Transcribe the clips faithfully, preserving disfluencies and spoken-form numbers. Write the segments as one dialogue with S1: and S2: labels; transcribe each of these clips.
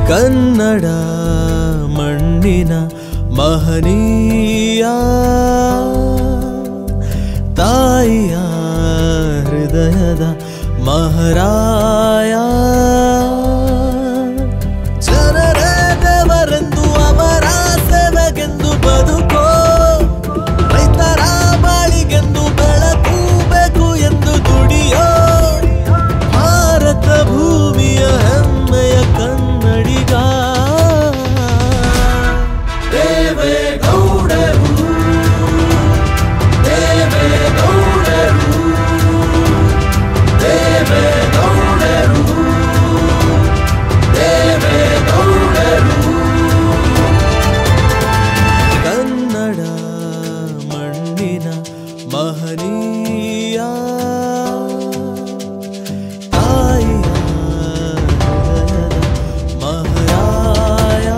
S1: ಕನ್ನಡ ಮಣ್ಣಿನ ಮಹನೀಯ ತಾಯಿಯ ಹೃದಯದ ಮಹಾರಾಯ ಜನರೇ ದೇವರೆಂದು ಅವರ ಸೇವೆಗೆಂದು ಬದುಕೋ ರೈತರ ಬಾಳಿಗೆಂದು ಬೆಳಕೂಬೇಕು ಎಂದು ದುಡಿಯೋ ಭಾರತ ಭೂಮಿಯ ಹೆಮ್ಮೆಯ ಕನ್ನಡಿಗ ದೇವೇಗೌಡರು ದೇವೇಗೌಡರು ದೇವೇಗೌಡರು ದೇವೇಗೌಡರು ಕನ್ನಡ ಮಣ್ಣಿನ ಮಹನೀಯ ತಾಯಿಯ ಹೃದಯದ ಮಹಾರಾಯ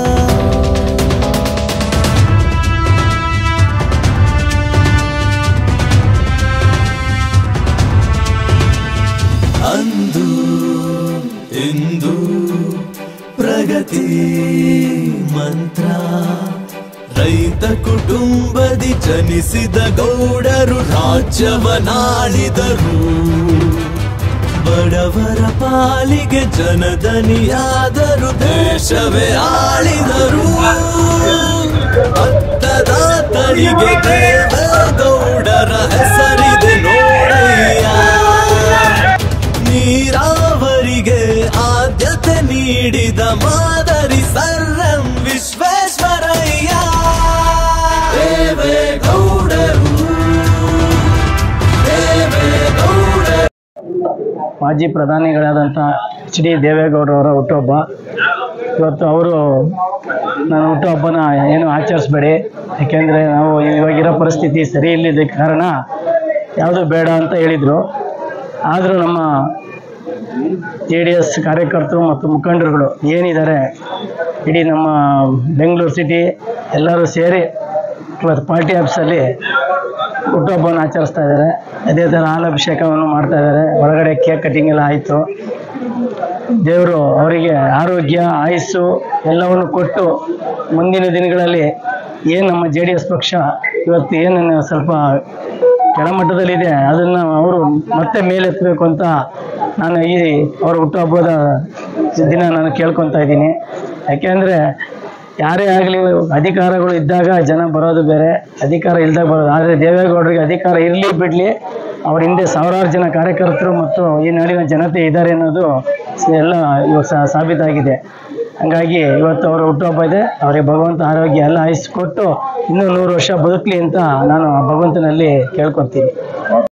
S1: ಅಂದು ಇಂದು ಪ್ರಗತಿ ಮಂತ್ರ ರೈತ ಕುಟುಂಬದಿ ಜನಿಸಿದ ಗೌಡರು ರಾಜ್ಯವನಾಳಿದರು ಬಡವರ ಪಾಲಿಗೆ ಜನದನಿಯಾದರು ದೇಶವೇ ಆಳಿದರು ಭತ್ತದ ತಳಿಗೆ ದೇವೇಗೌಡರ ಹೆಸರಿದೆ ನೋಡಯ್ಯ ನೀರಾವರಿಗೆ ಆದ್ಯತೆ ನೀಡಿದ ಮಾದರಿ ಸರ್ ಎಂ ವಿಶ್ವೇಶ್ವರಯ್ಯ ದೇವೇಗೌಡರು ದೇವೇಗೌಡರು
S2: ಮಾಜಿ ಪ್ರಧಾನಿಗಳಾದಂಥ ಎಚ್ ಡಿ ದೇವೇಗೌಡರವರ ಹುಟ್ಟುಹಬ್ಬ ಇವತ್ತು. ಅವರು ನನ್ನ ಹುಟ್ಟುಹಬ್ಬನ ಏನು ಆಚರಿಸ್ಬೇಡಿ, ಯಾಕೆಂದರೆ ನಾವು ಇವಾಗಿರೋ ಪರಿಸ್ಥಿತಿ ಸರಿ ಇಲ್ಲದ ಕಾರಣ ಯಾವುದು ಬೇಡ ಅಂತ ಹೇಳಿದರು. ಆದರೂ ನಮ್ಮ ಜೆ ಡಿ ಎಸ್ ಕಾರ್ಯಕರ್ತರು ಮತ್ತು ಮುಖಂಡರುಗಳು ಏನಿದ್ದಾರೆ ಇಡೀ ನಮ್ಮ ಬೆಂಗಳೂರು ಸಿಟಿ ಎಲ್ಲರೂ ಸೇರಿ ಇವತ್ತು ಪಾರ್ಟಿ ಆಫೀಸಲ್ಲಿ ಹುಟ್ಟುಹಬ್ಬವನ್ನು ಆಚರಿಸ್ತಾ ಇದ್ದಾರೆ. ಅದೇ ಥರ ಹಾಲಾಭಿಷೇಕವನ್ನು ಮಾಡ್ತಾ ಇದ್ದಾರೆ. ಒಳಗಡೆ ಕೇಕ್ ಕಟಿಂಗ್ ಎಲ್ಲ ಆಯಿತು. ದೇವರು ಅವರಿಗೆ ಆರೋಗ್ಯ ಆಯುಸ್ಸು ಎಲ್ಲವನ್ನು ಕೊಟ್ಟು ಮುಂದಿನ ದಿನಗಳಲ್ಲಿ ಏನು ನಮ್ಮ ಜೆ ಡಿ ಎಸ್ ಪಕ್ಷ ಇವತ್ತು ಏನು ಸ್ವಲ್ಪ ಕೆಳಮಟ್ಟದಲ್ಲಿದೆ ಅದನ್ನು ಅವರು ಮತ್ತೆ ಮೇಲೆತ್ತಬೇಕು ಅಂತ ನಾನು ಈ ಅವರ ಹುಟ್ಟುಹಬ್ಬದ ದಿನ ನಾನು ಕೇಳ್ಕೊತಾ ಇದ್ದೀನಿ. ಯಾಕೆಂದರೆ ಯಾರೇ ಆಗಲಿ ಅಧಿಕಾರಗಳು ಇದ್ದಾಗ ಜನ ಬರೋದು ಬೇರೆ, ಅಧಿಕಾರ ಇಲ್ದಾಗ ಬರೋದು. ಆದರೆ ದೇವೇಗೌಡರಿಗೆ ಅಧಿಕಾರ ಇರಲಿ ಬಿಡಲಿ, ಅವ್ರ ಹಿಂದೆ ಸಾವಿರಾರು ಜನ ಕಾರ್ಯಕರ್ತರು ಮತ್ತು ಈ ನಾಡಿನ ಜನತೆ ಇದ್ದಾರೆ ಅನ್ನೋದು ಎಲ್ಲ ಇವಾಗ ಸಾಬೀತಾಗಿದೆ. ಹಾಗಾಗಿ ಇವತ್ತು ಅವರ ಹುಟ್ಟುಹಬ್ಬ ಇದೆ. ಅವರಿಗೆ ಭಗವಂತ ಆರೋಗ್ಯ ಎಲ್ಲ ಆಯುಸ್ಸು ಕೊಟ್ಟು ಇನ್ನೂ ನೂರು ವರ್ಷ ಬದುಕಲಿ ಅಂತ ನಾನು ಭಗವಂತನಲ್ಲಿ ಕೇಳ್ಕೊತೀನಿ.